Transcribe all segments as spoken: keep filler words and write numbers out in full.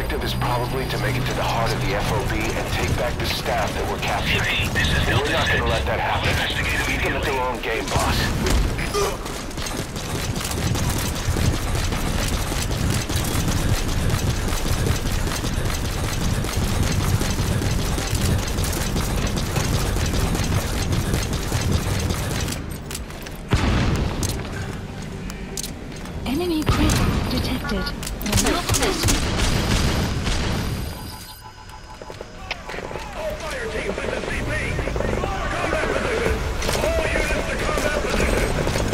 objective is probably to make it to the heart of the F O B and take back the staff that were captured. But we're not gonna let that happen. Leave them at their own game, boss. Enemy presence detected. Northwest. All fire teams in the C P! Combat position! All units to combat position!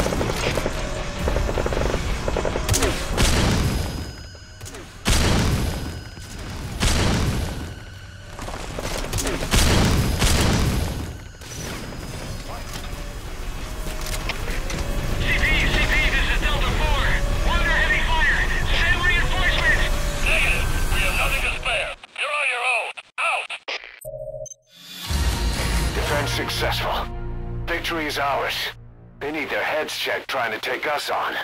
C P, C P, this is Delta four. We're under heavy fire. Send reinforcements! Negative. We have nothing to spare. You're on your own. Out! Defense successful. Victory is ours. They need their heads checked trying to take us on.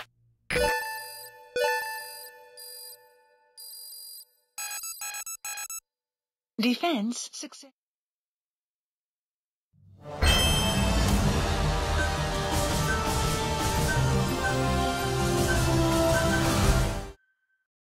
Defense success.